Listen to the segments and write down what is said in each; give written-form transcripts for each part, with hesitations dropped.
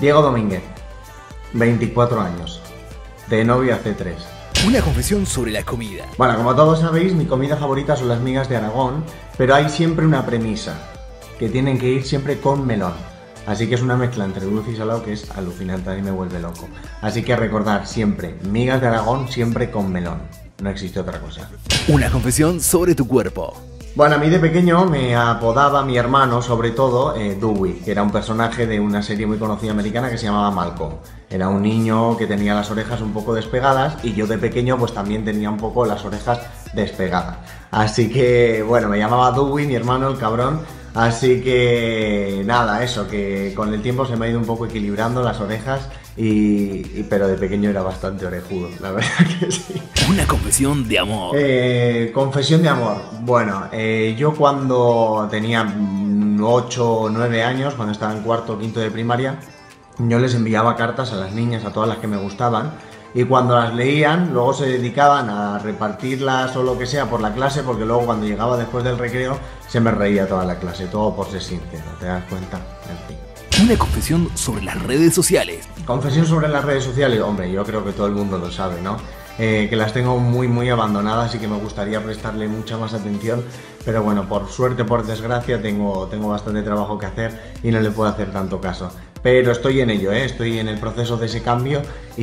Diego Domínguez, 24 años, de novio hace 3. Una confesión sobre la comida. Bueno, como todos sabéis, mi comida favorita son las migas de Aragón, pero hay siempre una premisa, que tienen que ir siempre con melón. Así que es una mezcla entre dulce y salado que es alucinante, a mí me vuelve loco. Así que recordar siempre, migas de Aragón siempre con melón, no existe otra cosa. Una confesión sobre tu cuerpo. Bueno, a mí de pequeño me apodaba mi hermano, sobre todo, Dewey, que era un personaje de una serie muy conocida americana que se llamaba Malcolm. Era un niño que tenía las orejas un poco despegadas y yo de pequeño pues también tenía un poco las orejas despegadas. Así que, bueno, me llamaba Dewey, mi hermano, el cabrón. Así que, nada, eso, que con el tiempo se me ha ido un poco equilibrando las orejas pero de pequeño era bastante orejudo, la verdad que sí. Una confesión de amor. Confesión de amor. Bueno, yo cuando tenía 8 o 9 años, cuando estaba en cuarto o quinto de primaria, yo les enviaba cartas a las niñas, a todas las que me gustaban, y cuando las leían, luego se dedicaban a repartirlas o lo que sea por la clase, porque luego cuando llegaba después del recreo, se me reía toda la clase, todo por ser sincero, ¿te das cuenta? En fin. Una confesión sobre las redes sociales. Confesión sobre las redes sociales, hombre, yo creo que todo el mundo lo sabe, ¿no? Que las tengo muy abandonadas y que me gustaría prestarle mucha más atención, pero bueno, por suerte, por desgracia, tengo bastante trabajo que hacer y no le puedo hacer tanto caso. Pero estoy en ello, estoy en el proceso de ese cambio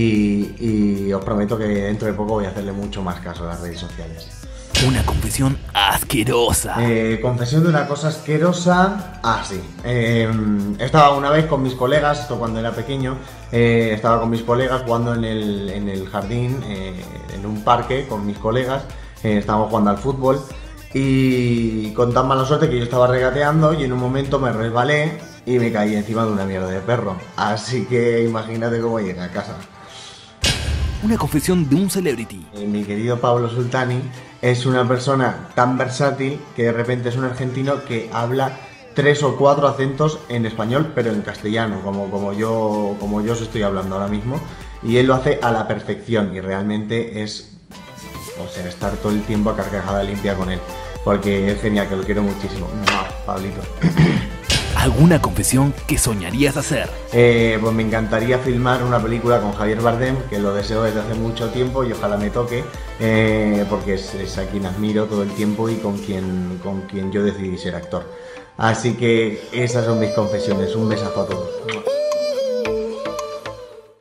y os prometo que dentro de poco voy a hacerle mucho más caso a las redes sociales. Una confesión asquerosa. Confesión de una cosa asquerosa. Ah, sí. Estaba una vez con mis colegas, esto cuando era pequeño, estaba con mis colegas jugando en el jardín, en un parque con mis colegas, estábamos jugando al fútbol y con tan mala suerte que yo estaba regateando y en un momento me resbalé y me caí encima de una mierda de perro. Así que imagínate cómo llegué a casa. Una confesión de un celebrity. Mi querido Pablo Sultani es una persona tan versátil que de repente es un argentino que habla 3 o 4 acentos en español, pero en castellano, como yo os estoy hablando ahora mismo, y él lo hace a la perfección y realmente es, o sea, estar todo el tiempo a carcajada limpia con él, porque es genial, que lo quiero muchísimo. Pablito. ¿Alguna confesión que soñarías hacer? Pues me encantaría filmar una película con Javier Bardem, que lo deseo desde hace mucho tiempo y ojalá me toque, porque es a quien admiro todo el tiempo y con quien yo decidí ser actor. Así que esas son mis confesiones. Un besazo a todos.